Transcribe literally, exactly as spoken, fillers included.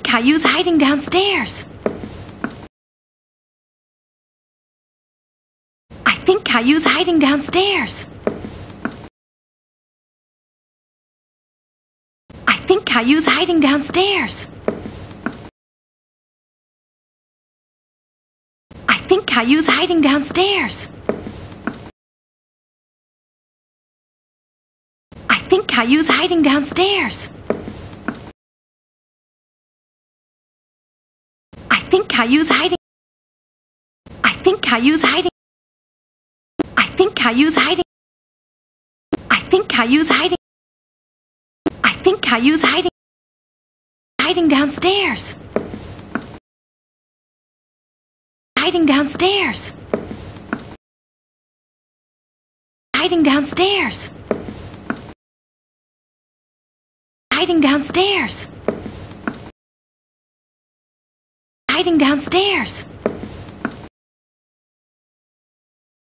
Caillou's hiding downstairs. I think Caillou's hiding downstairs. I think Caillou's hiding downstairs. I think Caillou's hiding downstairs. I think Caillou's hiding downstairs. I think Caillou's hiding. I think Caillou's hiding. I think Caillou's hiding. I think Caillou's hiding. I think Caillou's hiding. Hiding downstairs. Hiding downstairs. Hiding downstairs. Hiding downstairs. Hiding downstairs.